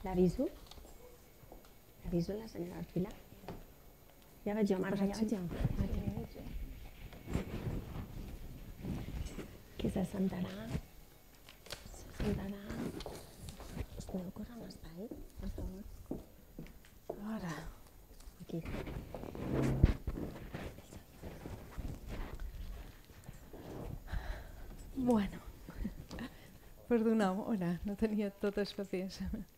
L'aviso? L'aviso la senyora Arpila? Ja veig jo, Marga, ja veig jo. Qui se sentarà? Us podeu posar un espai, per favor? Ara. Aquí. Bueno, perdoneu, hola, no tenia tots els papers.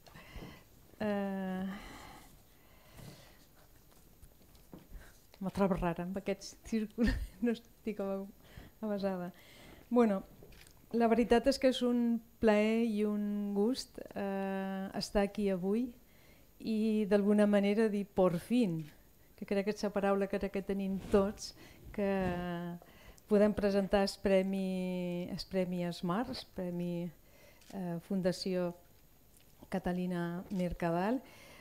Me trobo rara amb aquests círculs, no estic avasada. Bueno, la veritat és que és un plaer i un gust estar aquí avui i d'alguna manera dir por fin, que crec que és la paraula que tenim tots, que podem presentar el Premi Smart, el Premi Fundació Catalina Mercadal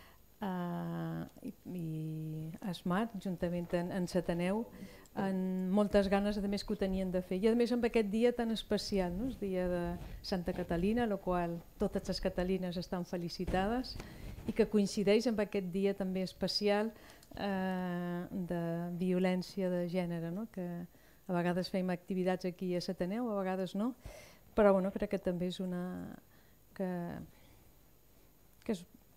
i Smart, juntament en l'Ateneu, amb moltes ganes a més que ho tenien de fer. I a més amb aquest dia tan especial, no? El dia de Santa Catalina, el qual totes les catalines estan felicitades i que coincideix amb aquest dia també especial de violència de gènere, no? Que a vegades fem activitats aquí a l'Ateneu, a vegades no, però bueno, crec que també és que és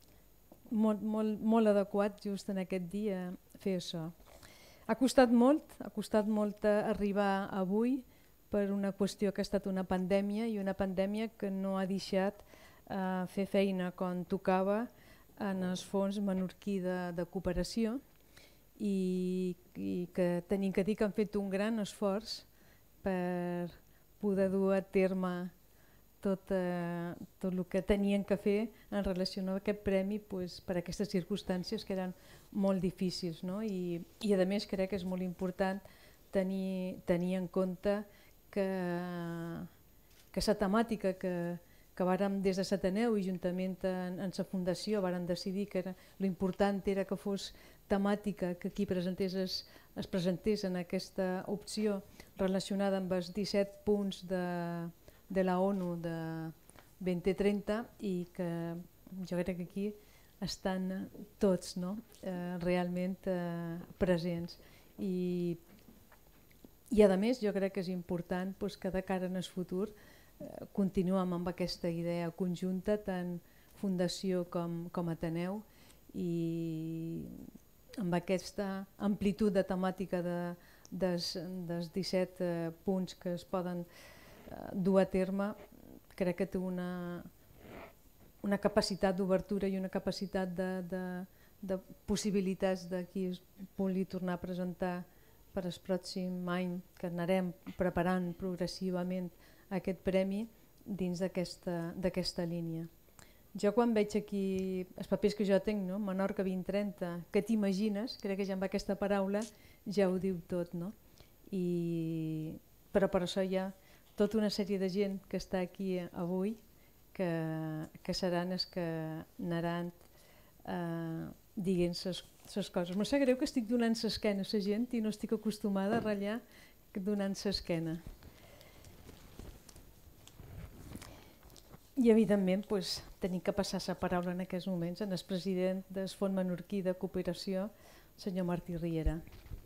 molt adequat just en aquest dia fer això. Ha costat molt arribar avui per una qüestió que ha estat una pandèmia i una pandèmia que no ha deixat fer feina com tocava en els fons menorquí de cooperació i que tenim que dir que han fet un gran esforç per poder dur a terme tot el que tenien que fer en relació amb aquest premi per aquestes circumstàncies que eren molt difícils. No? I a més crec que és molt important tenir en compte que la temàtica que vàrem des de l'Ateneu i juntament en la Fundació vàrem decidir que l'important era que fos temàtica que qui es presentés en aquesta opció relacionada amb els 17 punts de la ONU de 2030 i que jo crec que aquí estan tots realment presents i a més jo crec que és important que de cara en el futur continuem amb aquesta idea conjunta tant Fundació com Ateneu i amb aquesta amplitud de temàtica dels 17 punts que es poden dur a terme, crec que té una capacitat d'obertura i una capacitat de possibilitats de qui es pugui tornar a presentar per al pròxim any, que anarem preparant progressivament aquest premi dins d'aquesta línia. Jo quan veig aquí els papers que jo tinc, no? Menorca 2030, què t'imagines? Crec que ja amb aquesta paraula ja ho diu tot. No? Però per això hi ha tota una sèrie de gent que està aquí avui que seran els que anaran dient les coses. Em sap greu que estic donant l'esquena a la gent i no estic acostumada a ratllar donant l'esquena. I evidentment tenim que passar la paraula en aquests moments al president del Fons Menorquí de Cooperació, el senyor Martí Riera.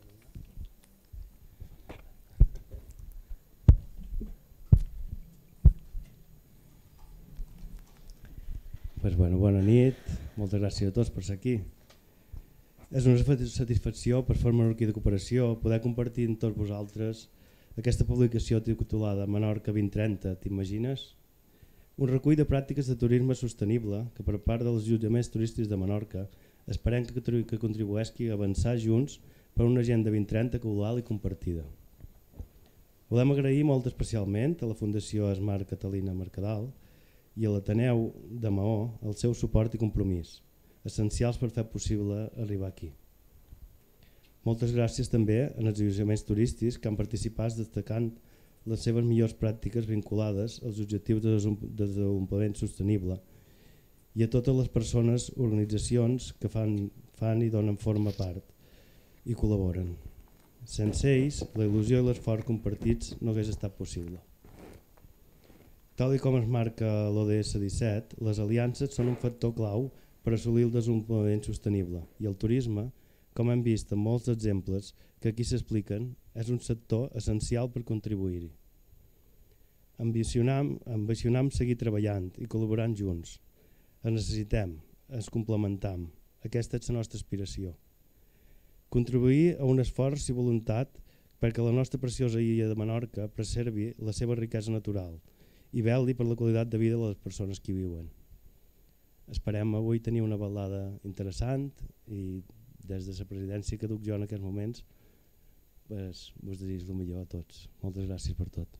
Bona nit, moltes gràcies a tots per ser aquí. És una satisfacció per Fons Menorquí de Cooperació poder compartir amb tots vosaltres aquesta publicació titulada Menorca 2030, t'imagines? Un recull de pràctiques de turisme sostenible que per part dels allotjaments turístics de Menorca esperem que contribueixi a avançar junts per una agenda 2030 global i compartida. Volem agrair molt especialment a la Fundació Smart Catalina Mercadal i a l'Ateneu de Maó el seu suport i compromís, essencials per fer possible arribar aquí. Moltes gràcies també als allotjaments turístics que han participat destacant les seves millors pràctiques vinculades als objectius de desenvolupament sostenible i a totes les persones, organitzacions que fan i donen forma part i col·laboren. Sense ells, la il·lusió i l'esforç compartits no hagués estat possible. Tal com es marca l'ODS 17, les aliances són un factor clau per assolir el desenvolupament sostenible i el turisme, com hem vist en molts exemples que aquí s'expliquen, és un sector essencial per contribuir-hi. Ambicionam seguir treballant i col·laborant junts. Ens necessitem, ens complementam. Aquesta és la nostra aspiració. Contribuir a un esforç i voluntat perquè la nostra preciosa illa de Menorca preservi la seva riquesa natural i vetlli per la qualitat de vida de les persones que hi viuen. Esperem avui tenir una balada interessant i des de la presidència que duc jo en aquests moments vos desitjo el millor a tots. Moltes gràcies per tot.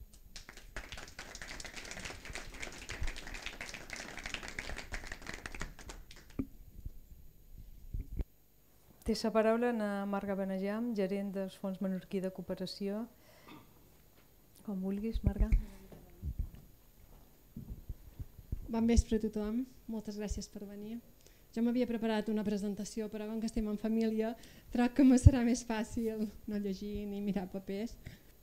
Té la paraula a Marga Benejam, gerent del Fons Menorquí de Cooperació. Com vulguis, Marga. Bon vespre a tothom, moltes gràcies per venir. Jo m'havia preparat una presentació, però com que estem en família, troc que me serà més fàcil no llegir ni mirar papers.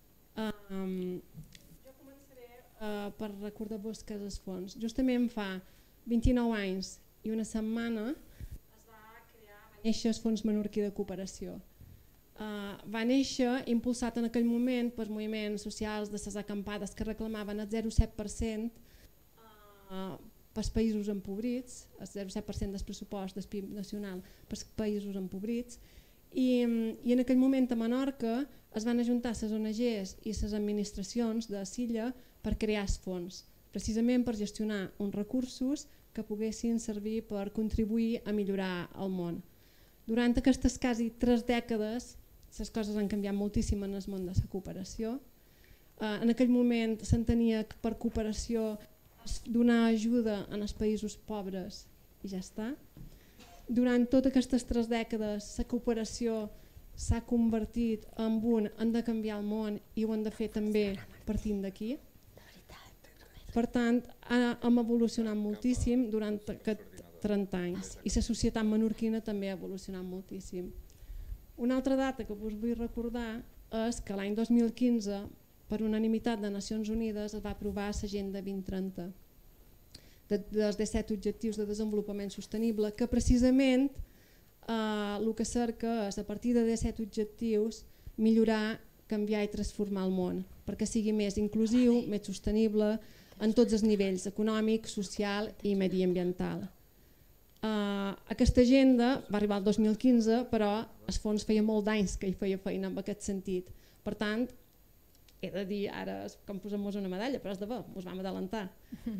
Jo començaré per recordar-vos que els fons. Justament fa 29 anys i una setmana va néixer el Fons Menorquí de Cooperació. Va néixer impulsat en aquell moment per moviments socials de les acampades que reclamaven el 0,7% pels països empobrits, el 0,7% del pressupost del PIB nacional pels països empobrits, i en aquell moment a Menorca es van ajuntar les ONGs i les administracions de l'illa per crear els fons, precisament per gestionar uns recursos que poguessin servir per contribuir a millorar el món. Durant aquestes quasi 3 dècades les coses han canviat moltíssim en el món de la cooperació. En aquell moment s'entenia que per cooperació donar ajuda als països pobres i ja està. Durant totes aquestes 3 dècades la cooperació s'ha convertit en un hem de canviar el món i ho hem de fer també partint d'aquí. Per tant, hem evolucionat moltíssim durant aquests 30 anys i la societat menorquina també ha evolucionat moltíssim. Una altra data que us vull recordar és que l'any 2015, per unanimitat de Nacions Unides, es va aprovar l'Agenda 2030 dels 17 Objectius de Desenvolupament Sostenible, que precisament el que cerca és, a partir de 17 objectius, millorar, canviar i transformar el món, perquè sigui més inclusiu, més sostenible en tots els nivells, econòmic, social i mediambiental. Aquesta agenda va arribar el 2015, però el fons feia molt d'anys que hi feia feina en aquest sentit. Per tant, he de dir, ara és com posem-nos una medalla, però és de bé, ens vam adelantar.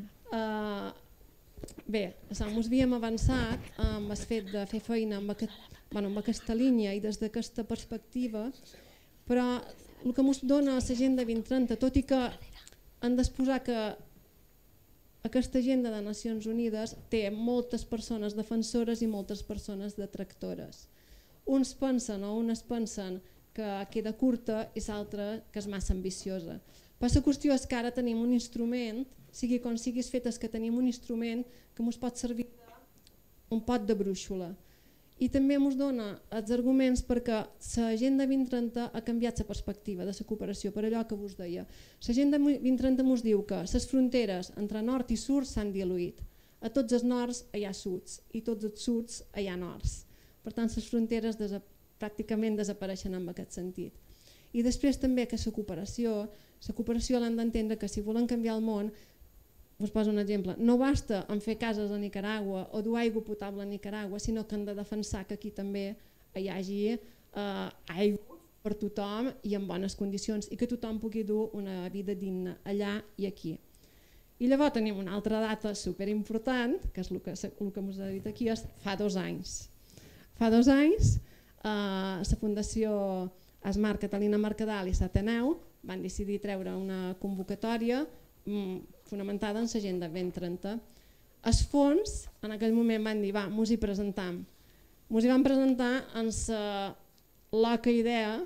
Bé, ens havíem avançat amb el fet de fer feina amb aquesta línia i des d'aquesta perspectiva, però el que ens dona l'Agenda 2030, tot i que hem d'exposar que aquesta agenda de Nacions Unides té moltes persones defensores i moltes persones detractores. Unes pensen que queda curta i l'altra que és massa ambiciosa. Però la qüestió és que ara tenim un instrument, sigui com sigui fet, és que tenim un instrument que ens pot servir un pot de brúixola. I també ens dona els arguments perquè l'Agenda 2030 ha canviat la perspectiva de la cooperació, per allò que vos deia. L'Agenda 2030 ens diu que les fronteres entre nord i sud s'han diluït. A tots els nords hi ha suds i tots els suds hi ha nords. Per tant, les fronteres pràcticament desapareixen en aquest sentit. I després també que la cooperació l'han d'entendre que si volen canviar el món, us poso un exemple, no basta en fer cases a Nicaragua o dur aigua potable a Nicaragua, sinó que han de defensar que aquí també hi hagi aigua per tothom i en bones condicions i que tothom pugui dur una vida digna allà i aquí. I llavors tenim una altra data superimportant, que és el que us he dit aquí, és fa 2 anys. Fa 2 anys la Fundació Asmar Catalina Mercadal i l'Ateneu van decidir treure una convocatòria fonamentada en l'Agenda 2030. Els fons en aquell moment van dir, va, mos hi presentam. Mos hi van presentar amb la loca idea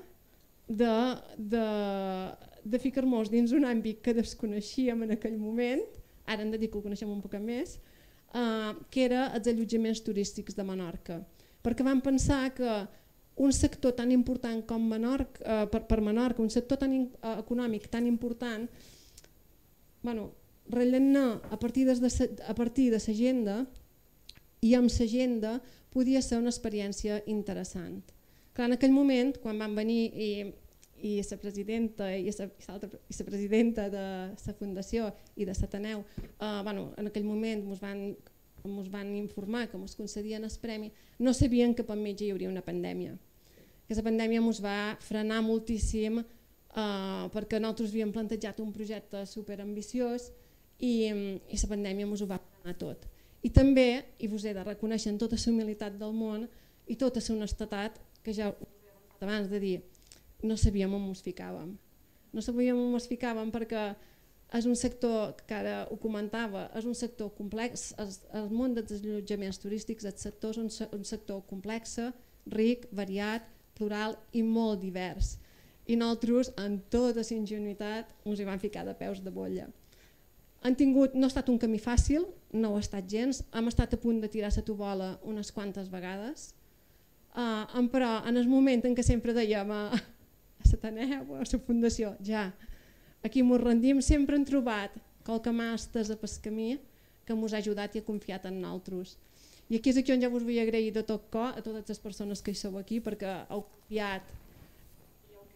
de ficar-nos dins un àmbit que desconeixíem en aquell moment, ara hem de dir que ho coneixem un poc més, que era els allotjaments turístics de Menorca. Perquè vam pensar que un sector tan important com per Menorca, un sector tan econòmic tan important, rellenar a partir de l'agenda, i amb l'agenda podia ser una experiència interessant. Clar, en aquell moment, quan van venir i la presidenta i la presidenta de la Fundació i de l'Ateneu, en aquell moment ens van informar que ens concedien el premi, no sabien que per mig hi hauria una pandèmia. Que la pandèmia ens va frenar moltíssim perquè nosaltres havíem plantejat un projecte superambiciós i la pandèmia ens ho va frenar tot. I també, i vos he de reconèixer en tota la humilitat del món i tota la honestedat, que ja ho he avançat abans de dir, no sabíem on ens ficàvem. No sabíem on ens ficàvem perquè és un sector, que ara ho comentava, és un sector complex, el món dels allotjaments turístics, el sector és un sector complex, ric, variat, plural i molt divers. I nosaltres, amb tota la ingenuïtat, ens hi vam ficar de peus de bolla. No ha estat un camí fàcil, no ho ha estat gens, hem estat a punt de tirar la tovallola unes quantes vegades, però en el moment en què sempre dèiem a l'Ateneu, a la Fundació, ja, aquí ens rendim, sempre hem trobat qualque mà estesa pel camí que ens ha ajudat i ha confiat en nosaltres. I aquí és on ja us vull agrair de tot cor a totes les persones que hi sou aquí perquè heu confiat i heu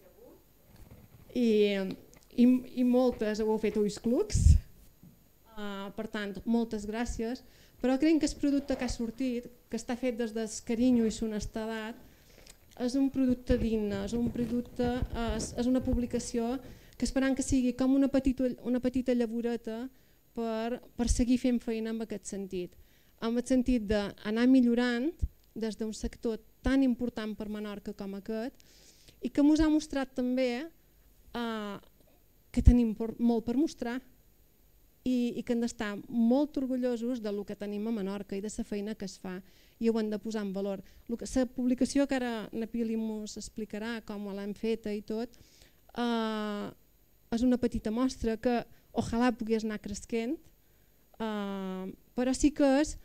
cregut i moltes ho heu fet ulls clucs. Per tant, moltes gràcies, però crec que el producte que ha sortit, que està fet des del carinyo i l'honestedat, és un producte digne, és una publicació que esperant que sigui com una petita llavoreta per seguir fent feina en aquest sentit. En el sentit d'anar millorant des d'un sector tan important per Menorca com aquest i que ens ha mostrat també que tenim molt per mostrar i que hem d'estar molt orgullosos del que tenim a Menorca i de la feina que es fa i ho hem de posar en valor. La publicació que ara na Pili ens explicarà com l'hem feta i tot és una petita mostra que ojalà pogués anar cresquent, però sí que és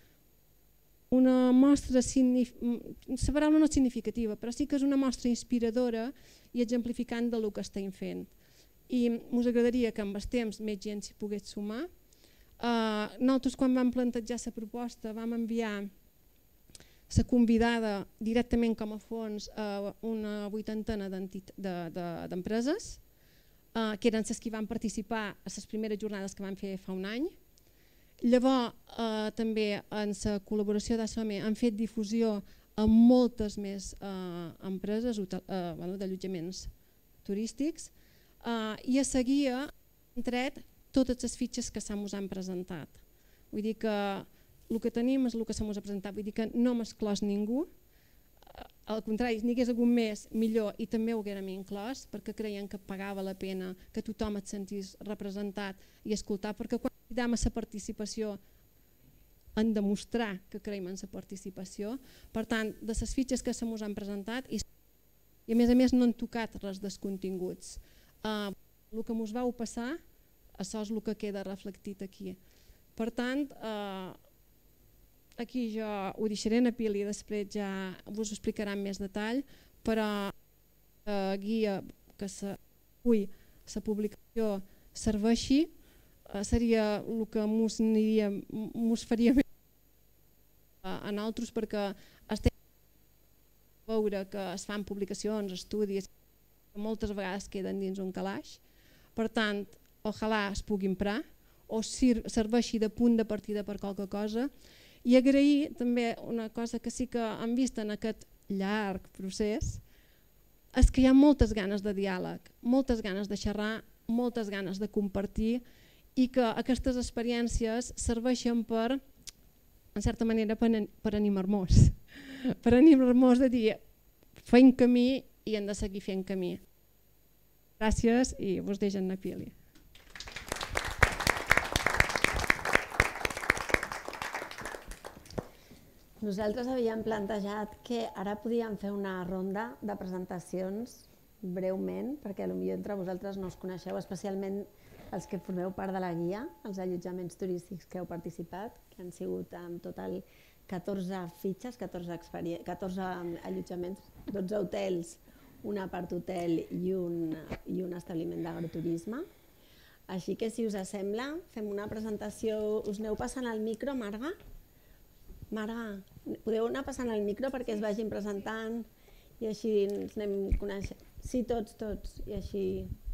una mostra, la paraula no és significativa, però sí que és una mostra inspiradora i exemplificant del que estem fent. I ens agradaria que amb el temps més gent s'hi pogués sumar. Nosaltres quan vam plantejar la proposta vam enviar la convidada directament com a fons a una 80 d'empreses que eren les que van participar a les primeres jornades que van fer fa un any. Llavors també en la col·laboració d'ASOME han fet difusió a moltes més empreses d'allotjaments turístics i a seguir han tret totes les fitxes que se mos han presentat. Vull dir que el que tenim és el que se mos ha presentat, vull dir que no m'ha exclòs ningú, al contrari, si n'hi hagués algun més millor i també ho haguérem inclòs perquè creien que pagava la pena que tothom et sentís representat i escoltat, perquè quan cridam a la participació han de mostrar que creiem en la participació. Per tant, de les fitxes que se mos han presentat i a més no han tocat res dels continguts. El que ens vau passar, això és el que queda reflectit aquí. Per tant, aquí jo ho deixaré a Pili i després ja us ho explicarà en més detall, però la guia que la publicació serveixi seria el que ens faria més a nosaltres perquè estem a veure que es fan publicacions, estudis, que moltes vegades queden dins un calaix. Per tant, ojalà es pugui emprar o serveixi de punt de partida per qualque cosa. I agrair també una cosa que sí que hem vist en aquest llarg procés, és que hi ha moltes ganes de diàleg, moltes ganes de xerrar, moltes ganes de compartir i que aquestes experiències serveixen per, en certa manera, per animar-nos. Per animar-nos a dir, fem camí i hem de seguir fent camí. Gràcies i vos deixo en Pili. Nosaltres havíem plantejat que ara podíem fer una ronda de presentacions breument, perquè potser entre vosaltres no us coneixeu, especialment els que formeu part de la guia, els allotjaments turístics que heu participat, que han sigut en total 14 fitxes, 14 allotjaments, 12 hotels, un apart hotel i un establiment d'agroturisme. Així que, si us sembla, fem una presentació. Us aneu passant el micro, Marga? Marga, podeu anar passant el micro perquè es vagin presentant i així ens anem coneixent. Sí, tots, i així...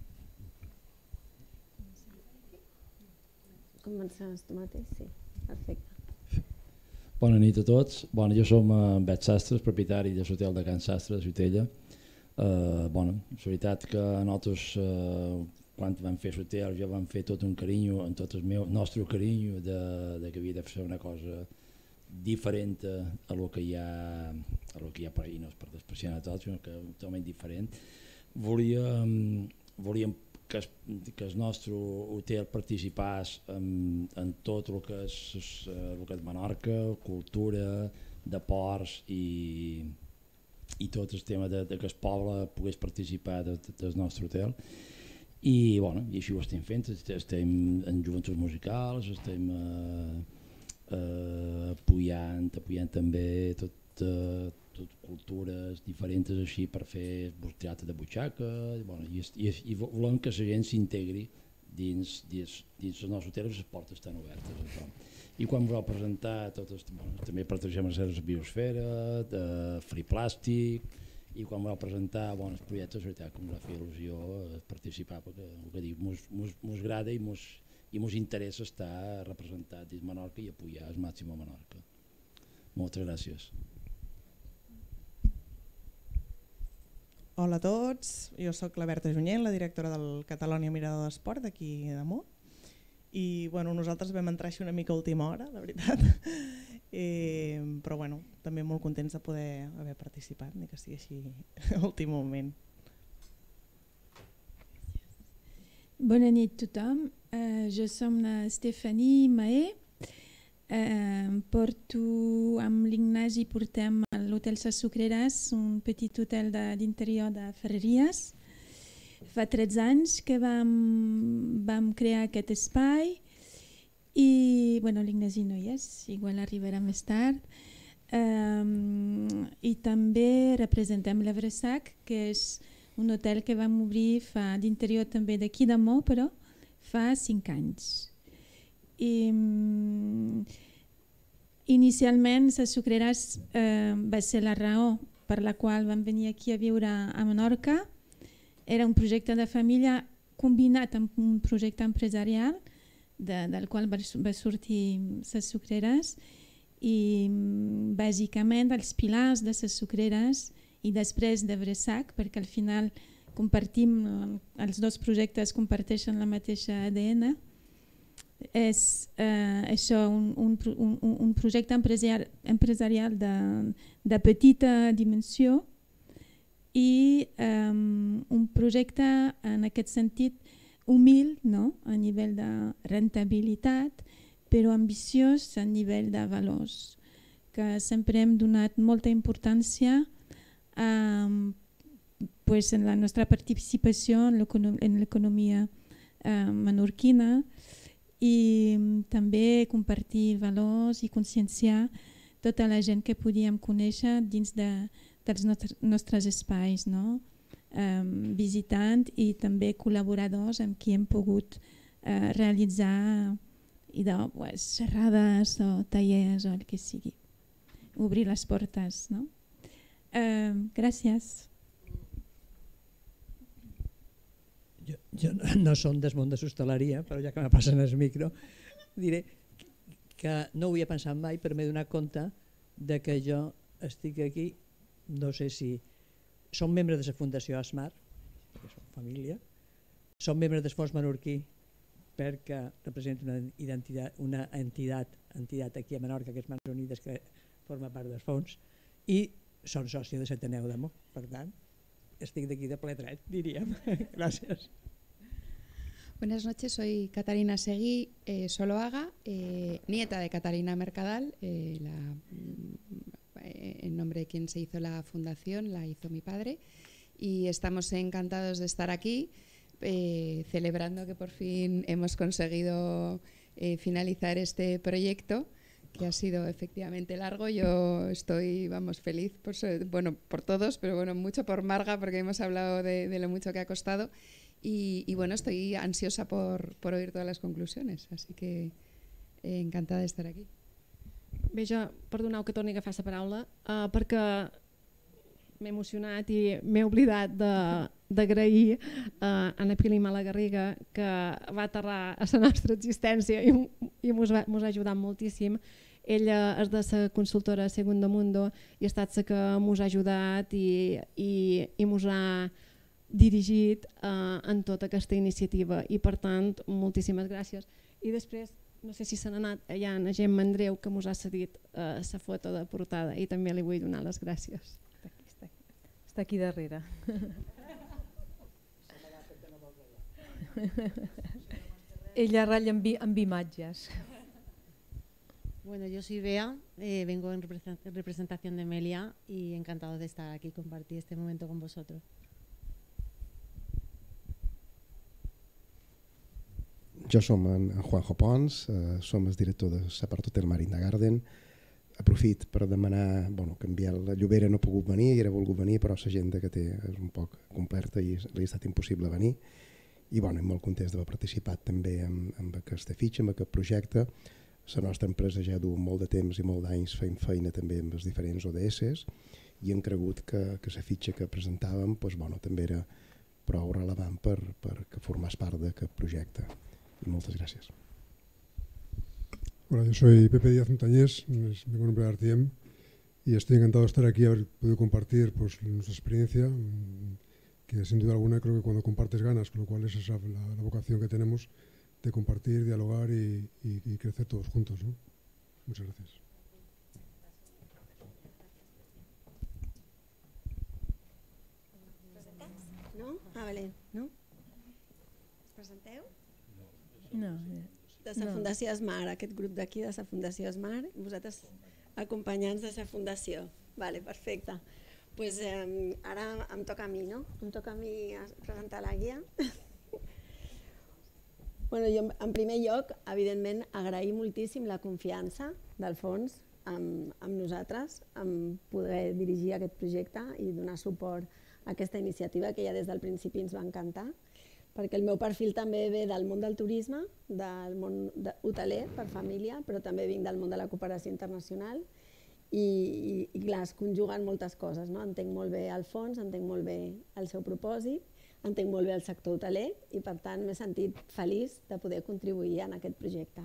Començaràs tu mateix? Sí, perfecte. Bona nit a tots. Jo som en Bet Sastres, propietari de l'hotel de Can Sastre de Ciutella. És veritat que nosaltres, quan vam fer l'hotel, ja vam fer tot un carinyo, en tot el nostre carinyo, de que havia de fer una cosa diferent a lo que hi ha per ahir, no és per despreciar a tots, sinó que totalment diferent. Volíem que el nostre hotel participés en tot el que és Menorca, cultura, deports i tot el tema de que el poble pogués participar del nostre hotel. I així ho estem fent, estem en joventuts musicals, estem apoyant també tot cultures diferents així per fer teatre de butxaca i volem que la gent s'integri dins el nostre hotel, les portes estan obertes. I quan voleu presentar també pertanyem a la biosfera, de Free Plàstic, i quan voleu presentar bons projectes, és veritat que em va fer il·lusió participar perquè el que dic mos agrada i mos interessa estar representat dins Menorca i apoyar el màxim a Menorca. Moltes gràcies. Hola a tots, jo sóc la Berta Junyent, la directora del Catalònia Mirador d'Esport d'aquí d'Amó. I nosaltres vam entrar així una mica a última hora, la veritat, però també molt contents de poder haver participat, ni que sigui així a l'últim moment. Bona nit a tothom, jo som la Estefanie Mahé, porto amb l'Ignasi, portem a l'Hotel Ses Sucreres, un petit hotel d'interior de Ferreries. Fa 13 anys que vam crear aquest espai i l'Ignasi no hi és, igual arribarà més tard. I també representem l'Evresac, que és un hotel que vam obrir d'interior també d'aquí d'Amó, però fa 5 anys. Inicialment, Ses Sucreres va ser la raó per la qual vam venir aquí a viure a Menorca. Era un projecte de família combinat amb un projecte empresarial del qual va sortir Ses Sucreres i bàsicament els pilars de Ses Sucreres i després de Evresac, perquè al final els dos projectes comparteixen la mateixa ADN. És això, un projecte empresarial de petita dimensió i un projecte en aquest sentit humil, a nivell de rentabilitat, però ambiciós a nivell de valors, que sempre hem donat molta importància en la nostra participació en l'economia menorquina i també compartir valors i conscienciar tota la gent que podíem conèixer dins dels nostres espais, visitant i també col·laboradors amb qui hem pogut realitzar xerrades o tallers o el que sigui. Obrir les portes. Gràcies. Jo no som del món de l'hostaleria, però ja que me passen el micro, diré que no ho havia pensat mai, però m'he donat compte que jo estic aquí, no sé si som membres de la Fundació ASMAR, perquè som família, som membres del Fons Menorquí perquè representa una entitat aquí a Menorca, que és Mans Unides, que forma part del fons, i som soci de l'Ateneu d'Amó, per tant, estic d'aquí de ple dret, diríem. Gracias. Buenas noches, soy Catarina Seguí Soloaga, nieta de Catarina Mercadal, en nombre de quien se hizo la fundación, la hizo mi padre, y estamos encantados de estar aquí, celebrando que por fin hemos conseguido finalizar este proyecto, que ha sido efectivamente largo. Yo estoy feliz por todos, pero mucho por Marga, porque hemos hablado de lo mucho que ha costado, y bueno, estoy ansiosa por oír todas las conclusiones, así que encantada de estar aquí. Bé, jo, perdoneu que torni a agafar la paraula, perquè m'he emocionat i m'he oblidat d'agrair a Anna Pili Malagarriga, que va aterrar a la nostra existència i mos ha ajudat moltíssim. Ella és de la consultora Segundo Mundo i ha estat la que mos ha ajudat i mos ha dirigit en tota aquesta iniciativa i per tant moltíssimes gràcies. I després, no sé si se n'ha anat, hi ha en Gemma Andreu que mos ha cedit la foto de portada i també li vull donar les gràcies. Està aquí darrere. Ella ratlla amb imatges. Bueno, yo soy Bea, vengo en representación de Melia y encantado de estar aquí y compartir este momento con vosotros. Jo som en Juanjo Pons, som el director de Sapart Hotel Marina Garden. Aprofit per demanar, que en Biel Llobera no ha pogut venir, era volgut venir, però l'agenda que té és un poc completa i li ha estat impossible venir. I molt content d'haver participat també en aquesta fitxa, en aquest projecte. La nostra empresa ja du molt de temps i molt d'anys fent feina també amb els diferents ODS i hem cregut que la fitxa que presentàvem també era prou relevant per que formés part d'aquest projecte. Y muchas gracias. Hola, yo soy Pepe Díaz Montañés, vengo en nombre de Artiem y estoy encantado de estar aquí, haber podido compartir nuestra experiencia, que sin duda alguna creo que cuando compartes ganas, con lo cual esa es la vocación que tenemos de compartir, dialogar y crecer todos juntos, ¿no? Muchas gracias. No? Vale. No? Us presenteu? No. De la Fundació Esmar, aquest grup d'aquí de la Fundació Esmar, i vosaltres acompanyants de la Fundació. Vale, perfecte. Pues, ara em toca a mi, no? Em toca a mi presentar la guia. Jo, en primer lloc, evidentment, agrair moltíssim la confiança del fons amb nosaltres, en poder dirigir aquest projecte i donar suport a aquesta iniciativa que ja des del principi ens va encantar, perquè el meu perfil també ve del món del turisme, del món hoteler per família, però també vinc del món de la cooperació internacional i clar, es conjuguen moltes coses. Entenc molt bé el fons, entenc molt bé el seu propòsit, entenc molt bé el sector hoteler i per tant m'he sentit feliç de poder contribuir en aquest projecte.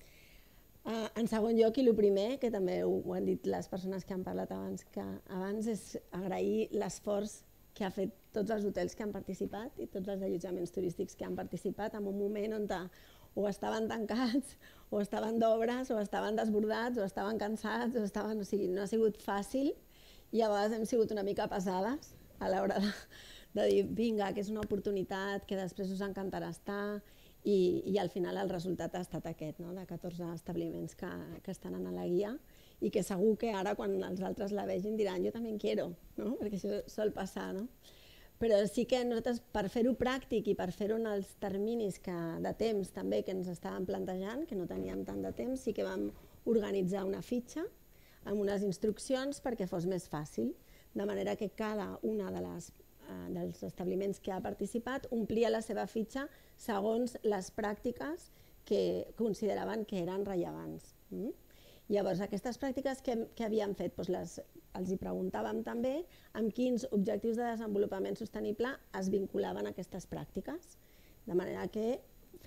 En segon lloc, i el primer, que també ho han dit les persones que han parlat abans, és agrair l'esforç que ha fet tots els hotels que han participat i tots els allotjaments turístics que han participat en un moment on o estaven tancats, o estaven d'obres, o estaven desbordats, o estaven cansats, o sigui, no ha sigut fàcil i a vegades hem sigut una mica pesades a l'hora de dir vinga, que és una oportunitat, que després us encantarà estar i al final el resultat ha estat aquest, de 14 establiments que estan a la guia i que segur que ara quan els altres la vegin diran jo també en quiero, perquè això sol passar. Però sí que nosaltres per fer-ho pràctic i per fer-ho en els terminis de temps també que ens estàvem plantejant, que no teníem tant de temps, sí que vam organitzar una fitxa amb unes instruccions perquè fos més fàcil, de manera que cada una dels establiments que ha participat omplia la seva fitxa segons les pràctiques que consideraven que eren rellevants. Llavors, aquestes pràctiques que havíem fet, els hi preguntàvem també amb quins objectius de desenvolupament sostenible es vinculaven aquestes pràctiques, de manera que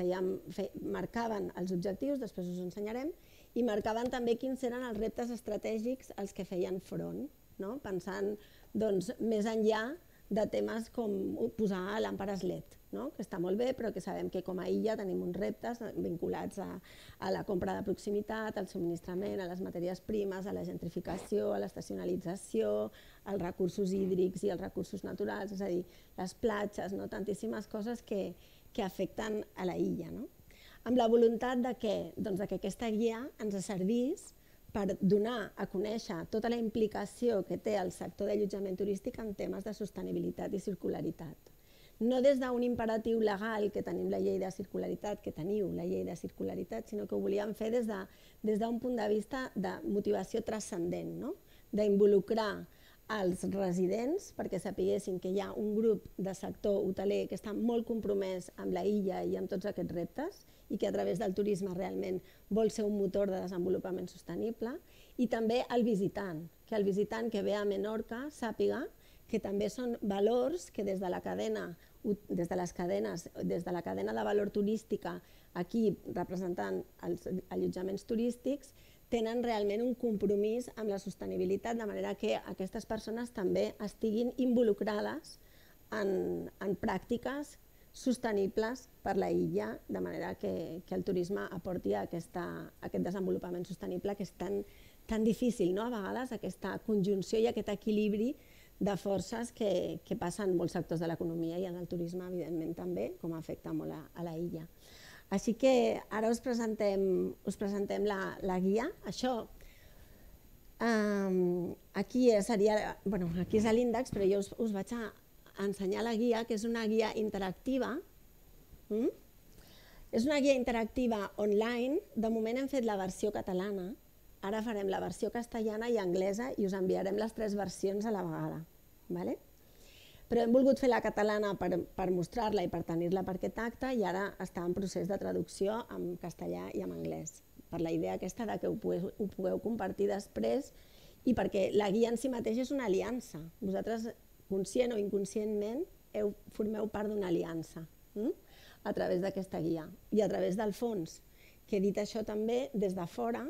marcaven els objectius, després us ho ensenyarem, i marcaven també quins eren els reptes estratègics als que feien front, pensant més enllà de temes com posar làmperes LED, que està molt bé, però que sabem que com a illa tenim uns reptes vinculats a la compra de proximitat, al subministrament, a les matèries primes, a la gentrificació, a l'estacionalització, als recursos hídrics i als recursos naturals, és a dir, les platges, tantíssimes coses que afecten a la illa. Amb la voluntat que aquesta guia ens servís per donar a conèixer tota la implicació que té el sector d'allotjament turístic en temes de sostenibilitat i circularitat. No des d'un imperatiu legal que tenim la llei de circularitat, que teniu la llei de circularitat, sinó que ho volíem fer des d'un punt de vista de motivació transcendent, d'involucrar als residents perquè sapiguessin que hi ha un grup de sector hoteler que està molt compromès amb la illa i amb tots aquests reptes i que a través del turisme realment vol ser un motor de desenvolupament sostenible, i també el visitant, que el visitant que ve a Menorca sàpiga que també són valors que des de la cadena de valor turística, aquí representant els allotjaments turístics, tenen realment un compromís amb la sostenibilitat, de manera que aquestes persones també estiguin involucrades en pràctiques sostenibles per la illa, de manera que el turisme aporti aquest desenvolupament sostenible que és tan difícil, a vegades, aquesta conjunció i aquest equilibri de forces que passen en molts sectors de l'economia i en el turisme, evidentment, també, com afecta molt a la illa. Així que ara us presentem la guia. Això, aquí és l'índex, però jo us vaig a ensenyar la guia, que és una guia interactiva. És una guia interactiva online. De moment hem fet la versió catalana. Ara farem la versió castellana i anglesa i us enviarem les 3 versions a la vegada. Però hem volgut fer la catalana per mostrar-la i per tenir-la per aquest acte, i ara està en procés de traducció en castellà i en anglès, per la idea aquesta que ho pugueu compartir després i perquè la guia en si mateix és una aliança. Vosaltres, conscient o inconscientment, formeu part d'una aliança a través d'aquesta guia i a través del fons, que dit això també, des de fora,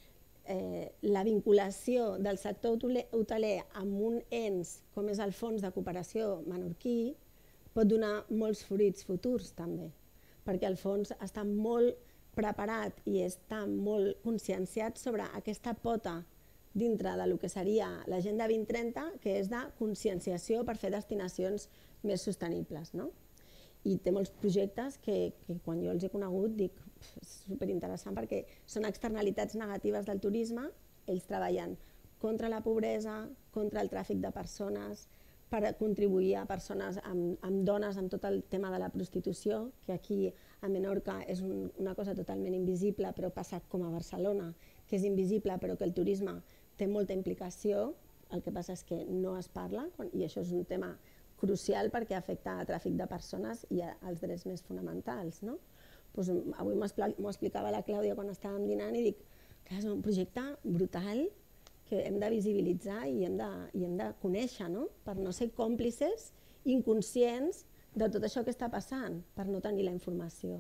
la vinculació del sector hoteler amb un ens com és el Fons de Cooperació Menorquí pot donar molts fruits futurs també, perquè el fons està molt preparat i està molt conscienciat sobre aquesta pota dintre del que seria l'Agenda 2030, que és de conscienciació per fer destinacions més sostenibles. I té molts projectes que quan jo els he conegut dic és superinteressant perquè són externalitats negatives del turisme. Ells treballen contra la pobresa, contra el tràfic de persones, per contribuir a persones amb dones amb tot el tema de la prostitució, que aquí a Menorca és una cosa totalment invisible, però passa com a Barcelona, que és invisible però que el turisme té molta implicació. El que passa és que no es parla i això és un tema crucial perquè afecta a tràfic de persones i als drets més fonamentals. Avui m'ho explicava la Clàudia quan estàvem dinant i dic que és un projecte brutal que hem de visibilitzar i hem de conèixer per no ser còmplices inconscients de tot això que està passant, per no tenir la informació.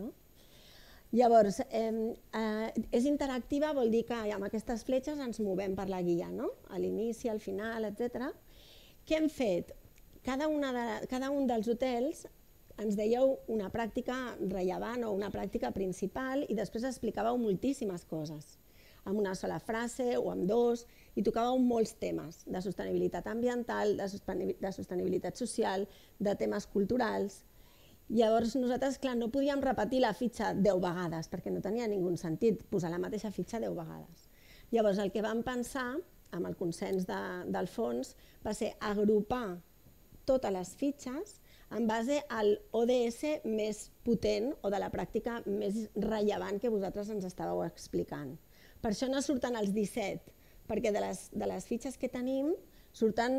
Llavors, és interactiva, vol dir que amb aquestes fletxes ens movem per la guia, a l'inici, al final, etc. Què hem fet? Cada un dels hotels ens dèieu una pràctica rellevant o una pràctica principal i després explicàveu moltíssimes coses, amb una sola frase o amb 2, i tocàveu molts temes de sostenibilitat ambiental, de sostenibilitat social, de temes culturals. Llavors nosaltres, clar, no podíem repetir la fitxa 10 vegades perquè no tenia ningú sentit posar la mateixa fitxa 10 vegades. Llavors el que vam pensar, amb el consens del fons, va ser agrupar totes les fitxes en base al ODS més potent o de la pràctica més rellevant que vosaltres ens estàveu explicant. Per això no surten els 17, perquè de les fitxes que tenim surten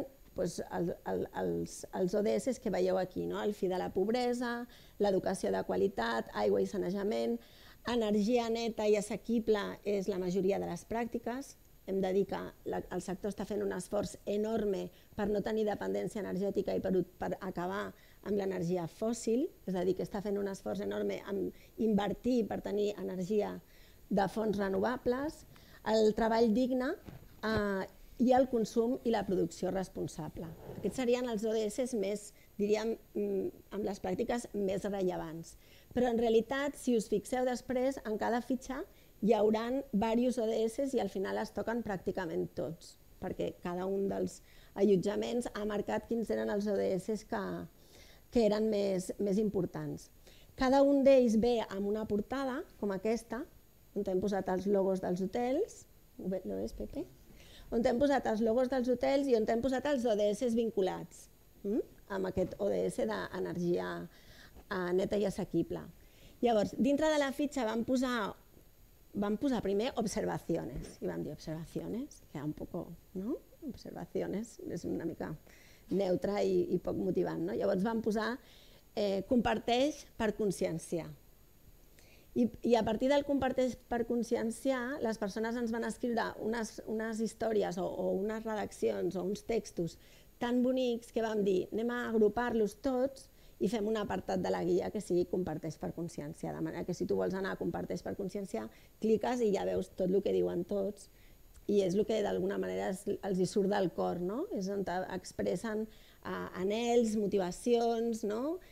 els ODS que veieu aquí, el fi de la pobresa, l'educació de qualitat, aigua i sanejament, energia neta i assequible és la majoria de les pràctiques. Hem de dir que el sector està fent un esforç enorme per no tenir dependència energètica i per acabar amb l'energia fòssil, és a dir, que està fent un esforç enorme en invertir per tenir energia de fonts renovables, el treball digne i el consum i la producció responsable. Aquests serien els ODS més, diríem, amb les pràctiques més rellevants. Però en realitat, si us fixeu després, en cada fitxa hi haurà diversos ODS i al final es toquen pràcticament tots, perquè cada un dels allotjaments ha marcat quins eren els ODS que eren més importants. Cada un d'ells ve amb una portada, com aquesta, on hem posat els logos dels hotels, ho ves, Pepe? On hem posat els logos dels hotels i on hem posat els ODS vinculats, amb aquest ODS d'energia neta i assequible. Llavors, dintre de la fitxa vam posar primer observaciones, i vam dir observaciones, que era un poco, ¿no? observaciones, és una mica neutre i poc motivant. Llavors vam posar comparteix per conscienciar. I a partir del comparteix per conscienciar, les persones ens van escriure unes històries o unes redaccions o uns textos tan bonics que vam dir anem a agrupar-los tots i fem un apartat de la guia que sigui comparteix per conscienciar, de manera que si tu vols anar a comparteix per conscienciar, cliques i ja veus tot el que diuen tots i és el que d'alguna manera els hi surt del cor, és on expressen anhels, motivacions,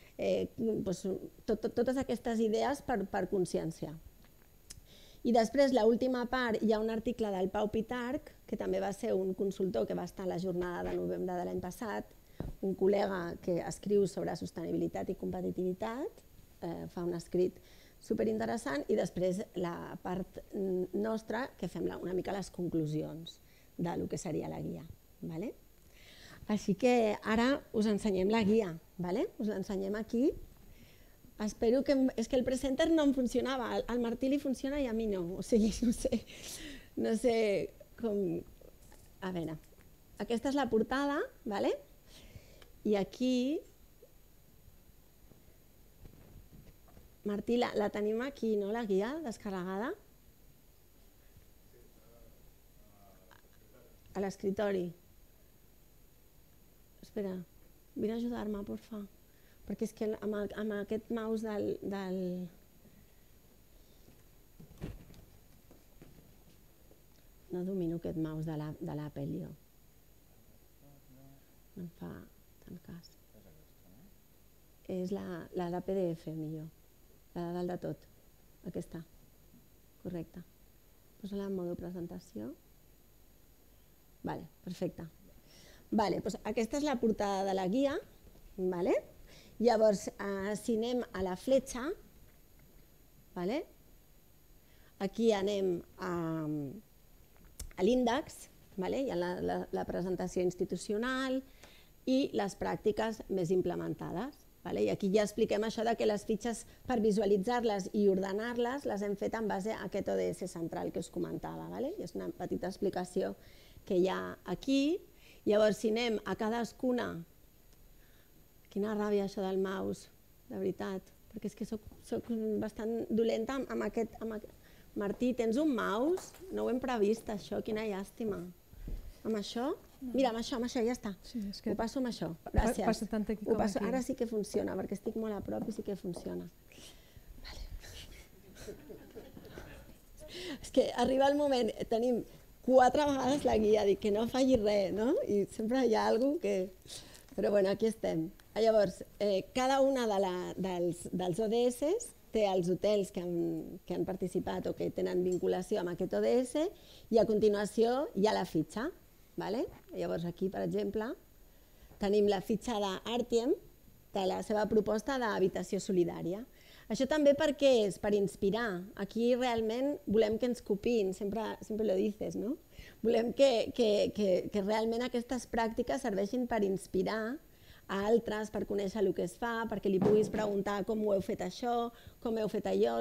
totes aquestes idees per conscienciar. I després, l'última part, hi ha un article del Pau Pitarch, que també va ser un consultor que va estar a la jornada de novembre de l'any passat, un col·lega que escriu sobre sostenibilitat i competitivitat, fa un escrit superinteressant, i després la part nostra, que fem una mica les conclusions del que seria la guia. Així que ara us ensenyem la guia, us l'ensenyem aquí. Espero que... És que el presenter no em funcionava, al Martí li funciona i a mi no, o sigui, no sé com... A veure, aquesta és la portada, i aquí... Martí, la tenim aquí, no, la guia descarregada? A l'escriptori. Espera, vine a ajudar-me, porfa. Perquè és que amb aquest mouse del... No domino aquest mouse de l'Apple, jo. No em fa tant cas. És la PDF, millor. La de dalt de tot. Aquesta. Correcte. Posa-la en modo presentació. Vale, perfecte. Doncs aquesta és la portada de la guia. Llavors, si anem a la fletxa, aquí anem a l'índex, hi ha la presentació institucional i les pràctiques més implementades. I aquí ja expliquem això que les fitxes, per visualitzar-les i ordenar-les, les hem fet en base a aquest ODS central que us comentava. És una petita explicació que hi ha aquí. Llavors, si anem a cadascuna... Quina ràbia això del mouse, de veritat, perquè és que soc bastant dolenta amb aquest... Martí, tens un mouse? No ho hem previst, això, quina llàstima. Amb això? Mira, amb això ja està. Ho passo amb això. Gràcies. Passa tant aquí com aquí. Ara sí que funciona, perquè estic molt a prop i sí que funciona. És que arriba el moment, tenim 4 vegades la guia, dic que no falli res, no? I sempre hi ha alguna cosa que... Però bueno, aquí estem. Llavors, cada una dels ODS té els hotels que han participat o que tenen vinculació amb aquest ODS i a continuació hi ha la fitxa. Llavors aquí, per exemple, tenim la fitxa d'Artiem, de la seva proposta d'habitació solidària. Això també per què és? Per inspirar. Aquí realment volem que ens copiïn, sempre lo dices, no? Volem que realment aquestes pràctiques serveixin per inspirar a altres, per conèixer el que es fa, perquè li puguis preguntar com ho heu fet això, com heu fet allò.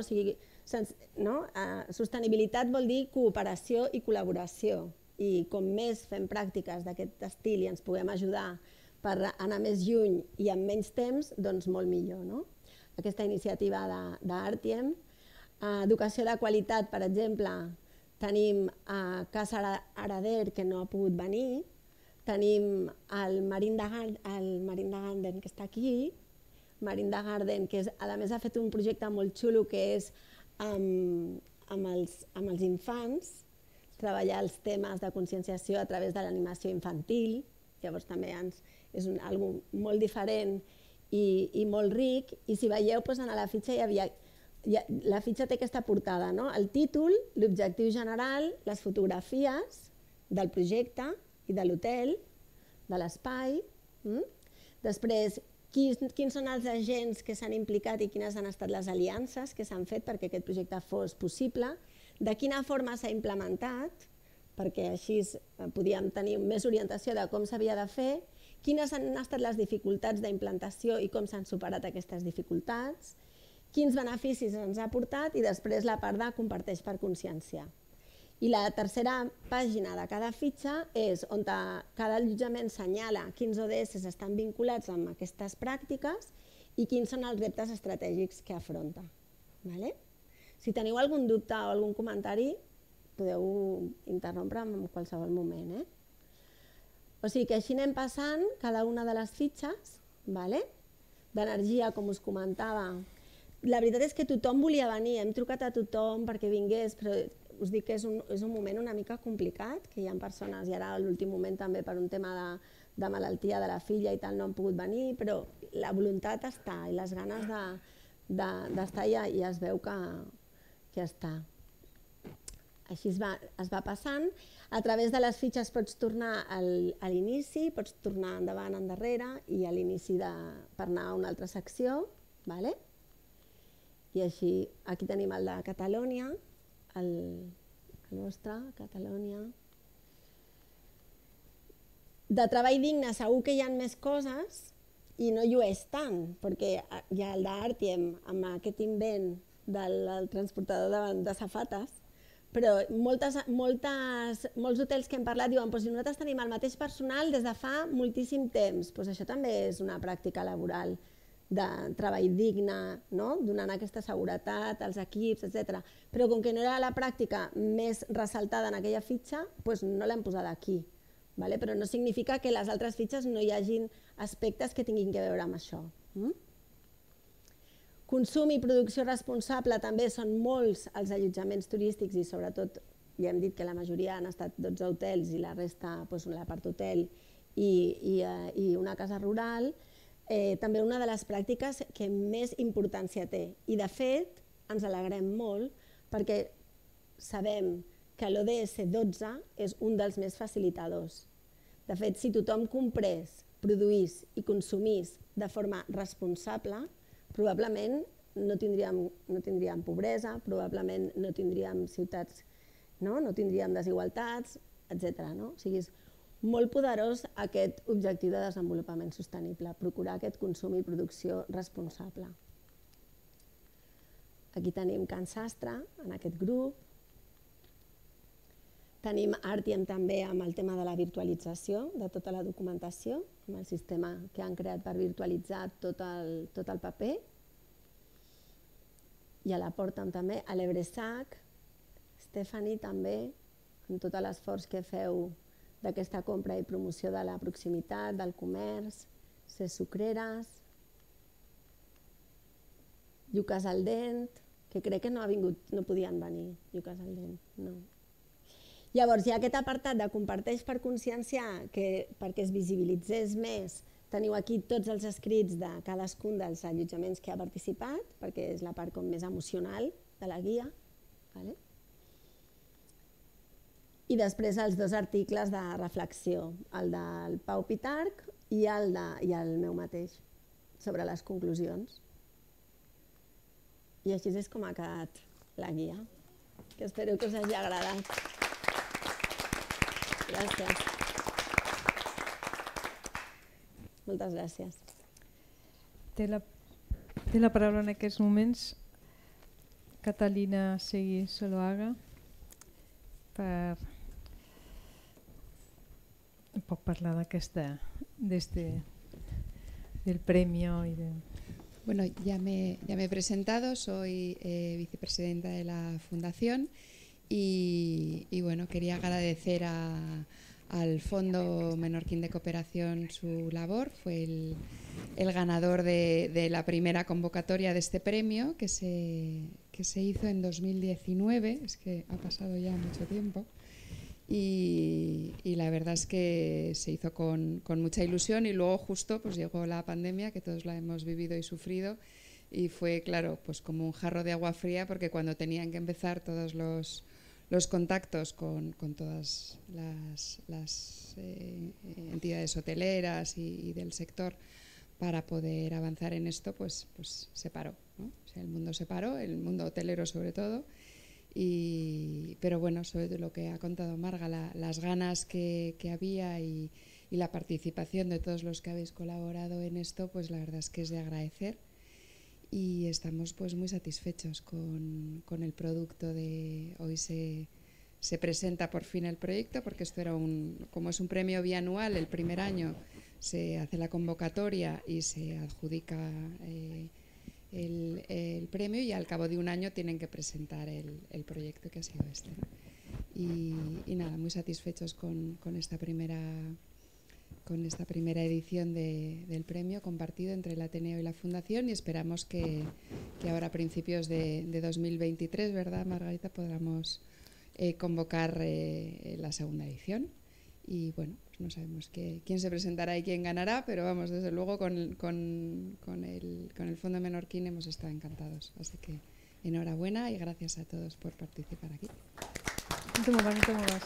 Sostenibilitat vol dir cooperació i col·laboració. I com més fem pràctiques d'aquest estil i ens puguem ajudar per anar més lluny i amb menys temps, doncs molt millor. Aquesta iniciativa d'Artiem. Educació de qualitat, per exemple, tenim a Casa Arader, que no ha pogut venir, tenim el Marinda Garden, que està aquí, Marinda Garden, que a més ha fet un projecte molt xulo que és amb els infants, treballar els temes de conscienciació a través de l'animació infantil, llavors també és algo molt diferent i molt ric, i si veieu, a la fitxa hi havia... La fitxa té aquesta portada, el títol, l'objectiu general, les fotografies del projecte i de l'hotel, de l'espai. Després, quins són els agents que s'han implicat i quines han estat les aliances que s'han fet perquè aquest projecte fos possible, de quina forma s'ha implementat, perquè així podíem tenir més orientació de com s'havia de fer, quines han estat les dificultats d'implantació i com s'han superat aquestes dificultats, quins beneficis ens ha portat i després la part de comparteix per conscienciar. I la tercera pàgina de cada fitxa és on cada allotjament assenyala quins ODS estan vinculats amb aquestes pràctiques i quins són els reptes estratègics que afronta. Si teniu algun dubte o algun comentari, podeu interrompre en qualsevol moment. O sigui que així anem passant cada una de les fitxes, d'energia, com us comentava. La veritat és que tothom volia venir, hem trucat a tothom perquè vingués, però us dic que és un moment una mica complicat, que hi ha persones, i ara a l'últim moment també per un tema de malaltia de la filla i tal no han pogut venir, però la voluntat està i les ganes d'estar ja es veu que està. Així es va passant. A través de les fitxes pots tornar a l'inici, pots tornar endavant, endarrere i a l'inici per anar a una altra secció. I així, aquí tenim el de Catalunya, el vostre, Catalunya. De treball digne segur que hi ha més coses i no hi és tant, perquè hi ha el d'Artiem amb aquest invent del transportador de safates, però molts hotels que hem parlat diuen si nosaltres tenim el mateix personal des de fa moltíssim temps, això també és una pràctica laboral de treball digne, donant aquesta seguretat als equips, etc. Però com que no era la pràctica més ressaltada en aquella fitxa, no l'hem posada aquí. Però no significa que les altres fitxes no hi hagin aspectes que tinguin a veure amb això. Consum i producció responsable també són molts els allotjaments turístics i sobretot, ja hem dit que la majoria han estat 12 hotels i la resta la part hotel i una casa rural. També una de les pràctiques que més importància té. I de fet ens alegrem molt perquè sabem que l'ODS 12 és un dels més facilitadors. De fet, si tothom comprés, produís i consumís de forma responsable, probablement no tindríem pobresa, probablement no tindríem ciutats, no tindríem desigualtats, etc. O sigui, és molt poderós aquest objectiu de desenvolupament sostenible, procurar aquest consum i producció responsable. Aquí tenim Can Sastre, en aquest grup. Tenim Artiem també amb el tema de la virtualització de tota la documentació, amb el sistema que han creat per virtualitzar tot el paper. I a la Porta també, a l'Ebresac, Stephanie també, amb tot l'esforç que feu d'aquesta compra i promoció de la proximitat, del comerç, Ses Sucreres, Llucas al Dent, que crec que no podien venir, Llucas al Dent, no. Llavors hi ha aquest apartat de comparteix per conscienciar, que perquè es visibilitzés més, teniu aquí tots els escrits de cadascun dels allotjaments que ha participat, perquè és la part més emocional de la guia. I després els dos articles de reflexió, el del Pau Pitarch i el meu mateix, sobre les conclusions. I així és com ha quedat la guia, que espero que us hagi agradat. Gràcies. Moltes gràcies. Té la paraula en aquests moments Catalina Seguí Soloaga per parlar del premio. Bueno, ya me he presentado, soy vicepresidenta de la Fundación y bueno, quería agradecer al Fondo Menorquín de Cooperación su labor. Fue el ganador de la primera convocatoria de este premio que se hizo en 2019, es que ha pasado ya mucho tiempo. Y la verdad es que se hizo con mucha ilusión y luego justo llegó la pandemia, que todos la hemos vivido y sufrido, y fue claro, como un jarro de agua fría, porque cuando tenían que empezar todos los contactos con todas las entidades hoteleras y del sector para poder avanzar en esto, pues se paró, ¿no? O sea, el mundo se paró, el mundo hotelero sobre todo. Pero bueno, sobre lo que ha contado Marga, las ganas que había y la participación de todos los que habéis colaborado en esto, pues la verdad es que es de agradecer y estamos muy satisfechos con el producto de hoy. Se se presenta por fin el proyecto, porque esto era como es un premio bianual, el primer año se hace la convocatoria y se adjudica el premio, y al cabo de un año tienen que presentar el proyecto, que ha sido este, ¿no? Y nada, muy satisfechos con esta primera edición del premio compartido entre el Ateneo y la Fundación, y esperamos que ahora a principios de 2023, ¿verdad, Margarita?, podamos convocar la segunda edición. Y bueno, pues no sabemos quién se presentará y quién ganará, pero vamos, desde luego con el Fondo Menorquín hemos estado encantados. Así que enhorabuena y gracias a todos por participar aquí. No te muevas, no te muevas.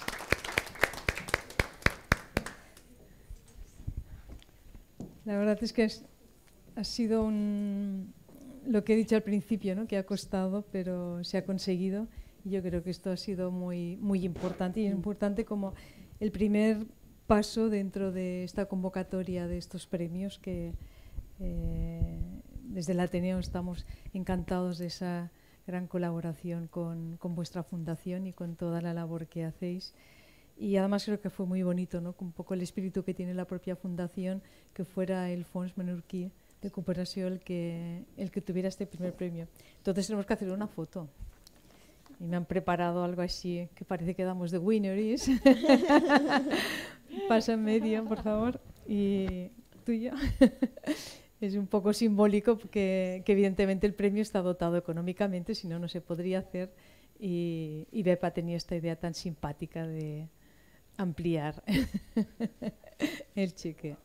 La verdad es que ha sido lo que he dicho al principio, ¿no?, que ha costado, pero se ha conseguido. Y yo creo que esto ha sido muy, muy importante, y importante como el primer paso dentro de esta convocatoria de estos premios, que desde el Ateneo estamos encantados de esa gran colaboración con vuestra fundación y con toda la labor que hacéis. Y además creo que fue muy bonito, ¿no?, con un poco el espíritu que tiene la propia fundación, que fuera el Fons Menorquí de Cooperació el que tuviera este primer premio. Entonces tenemos que hacer una foto. Y me han preparado algo así, que parece que damos de winners. Pasa en medio, por favor. Y tuyo. Es un poco simbólico porque que evidentemente el premio está dotado económicamente, si no, no se podría hacer. Y Bepa tenía esta idea tan simpática de ampliar el cheque.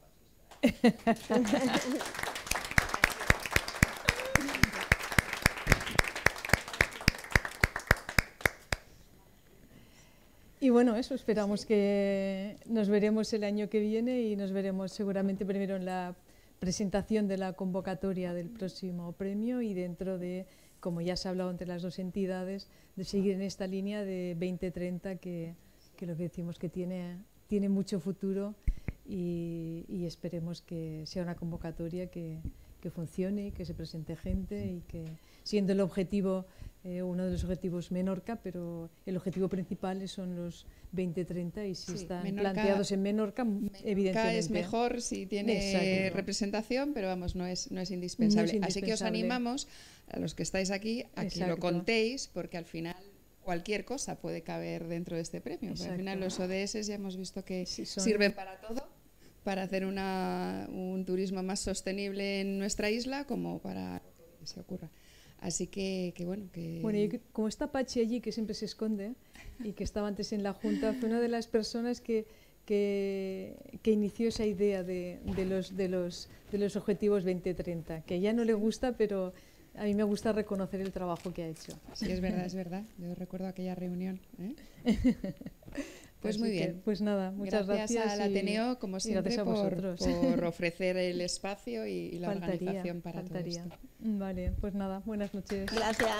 Y bueno, eso, esperamos que nos veremos el año que viene, y nos veremos seguramente primero en la presentación de la convocatoria del próximo premio, y dentro de, como ya se ha hablado entre las dos entidades, de seguir en esta línea de 2030 que lo que decimos que tiene mucho futuro, y esperemos que sea una convocatoria que funcione, que se presente gente, y que, siendo el objetivo uno de los objetivos Menorca, pero el objetivo principal son los 2030, y si están planteados en Menorca, evidentemente es mejor si tiene representación, pero vamos, no es indispensable. Así que os animamos, a los que estáis aquí, a que lo contéis, porque al final cualquier cosa puede caber dentro de este premio. Al final los ODS ya hemos visto que sirven para todo, para hacer un turismo más sostenible en nuestra isla, como para lo que se ocurra. Así que bueno, y como está Pachi allí, que siempre se esconde, y que estaba antes en la Junta, fue una de las personas que inició esa idea de los objetivos 2030, que ya no le gusta, pero a mí me gusta reconocer el trabajo que ha hecho. Sí, es verdad, es verdad. Yo recuerdo aquella reunión, ¿eh? Pues muy bien. Pues nada, muchas gracias. Gracias al Ateneo, como siempre, por ofrecer el espacio y la organización para todo esto. Vale, pues nada, buenas noches. Gracias.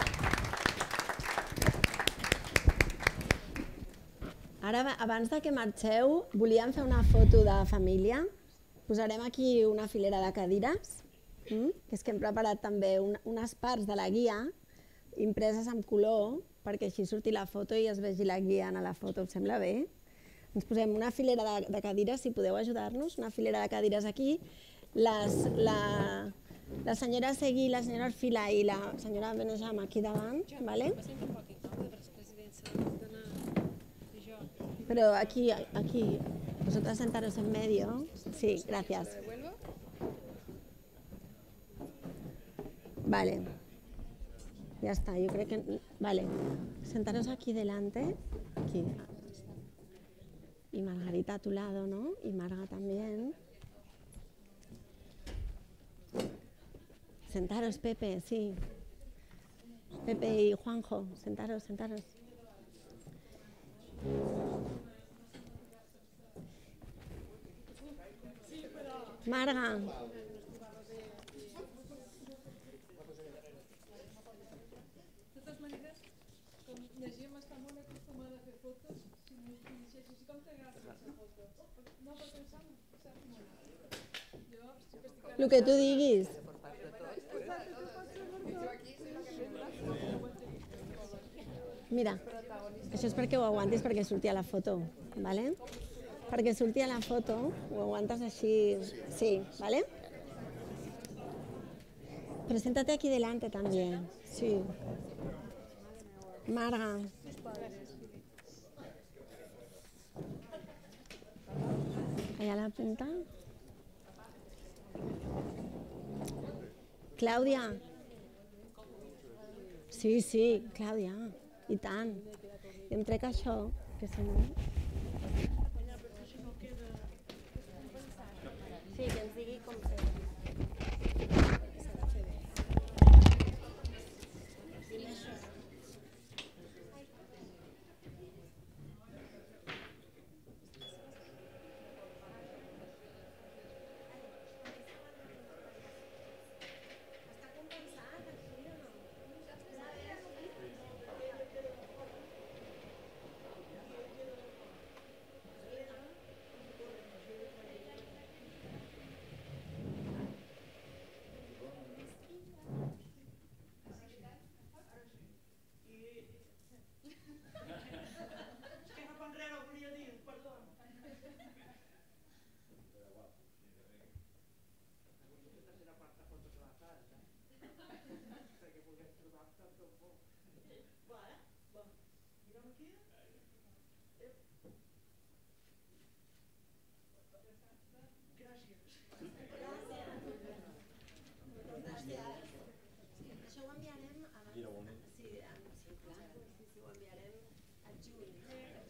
Ara, abans de que marxeu, volíem fer una foto de família. Posarem aquí una filera de cadires, que és que hem preparat també unes parts de la guia impreses amb color, perquè així surti la foto i es vegi la guia a la foto. Us sembla bé? Ens posem una filera de cadires, si podeu ajudar-nos, una filera de cadires aquí. La senyora Seguí, la senyora Arfila i la senyora Benejam aquí davant, ¿vale? Pero aquí, vosotras sentaros en medio. Sí, gracias. Vale. Ya está, yo creo que... Vale, sentaros aquí delante. Aquí. Y Margarita a tu lado, ¿no? Y Marga también. Sentaros, Pepe, sí. Pepe y Juanjo, sentaros. Marga. Lo que tú diguis. Mira, això és perquè ho aguantis perquè surti a la foto, ¿vale? Perquè surti a la foto, ho aguantes així, sí, ¿vale? Preséntate aquí delante también, sí. Marga. Allá la punta. Clàudia. Sí, sí, Clàudia, i tant. I em trec això, que si no... Sí, que ens digui com fer. Això ho enviarem a... Sí, clar, ho enviarem a juny.